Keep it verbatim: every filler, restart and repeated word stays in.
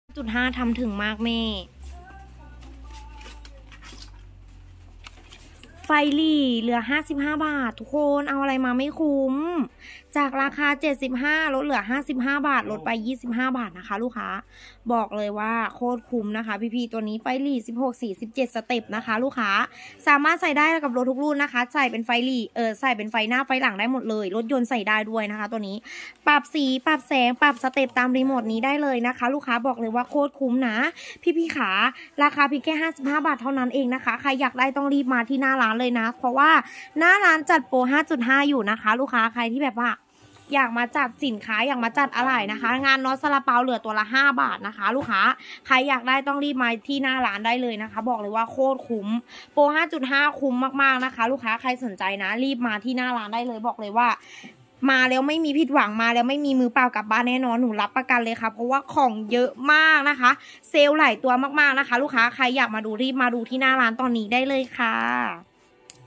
จุดห้าทำถึงมากแม่ไฟหลี่เหลือห้าสิบห้าบาททุกคนเอาอะไรมาไม่คุ้มจากราคาเจ็ดสิบห้าลดเหลือห้าสิบห้าบาทลดไปยี่สิบห้าบาทนะคะลูกค้าบอกเลยว่าโคตรคุ้มนะคะพี่ๆตัวนี้ไฟหลี่สิบหก สี่ สิบเจ็ดสเต็ปนะคะลูกค้าสามารถใส่ได้กับรถทุกรุ่นนะคะใส่เป็นไฟหลี่เออใส่เป็นไฟหน้าไฟหลังได้หมดเลยรถยนต์ใส่ได้ด้วยนะคะตัวนี้ปรับสีปรับแสงปรับสเต็ปตามรีโมทนี้ได้เลยนะคะลูกค้าบอกเลยว่าโคตรคุ้มนะพี่ๆขาราคาเพียงแค่ห้าสิบห้าบาทเท่านั้นเองนะคะใครอยากได้ต้องรีบมาที่หน้าร้านเลยนะเพราะว่าหน้าร้านจัดโปร ห้าจุดห้า อยู่นะคะลูกค้าใครที่แบบว่าอยากมาจัดสินค้าอยากมาจัดอะไรนะคะงานน็อตซาลาเปาเหลือตัวละห้าบาทนะคะลูกค้าใครอยากได้ต้องรีบมาที่หน้าร้านได้เลยนะคะบอกเลยว่าโคตรคุ้มโปร ห้าจุดห้า คุ้มมากๆนะคะลูกค้าใครสนใจนะรีบมาที่หน้าร้านได้เลยบอกเลยว่ามาแล้วไม่มีผิดหวังมาแล้วไม่มีมือเปล่ากลับบ้านแน่นอนหนูรับประกันเลยค่ะเพราะว่าของเยอะมากนะคะเซลล์หลายตัวมากๆนะคะลูกค้าใครอยากมาดูรีบมาดูที่หน้าร้านตอนนี้ได้เลยค่ะ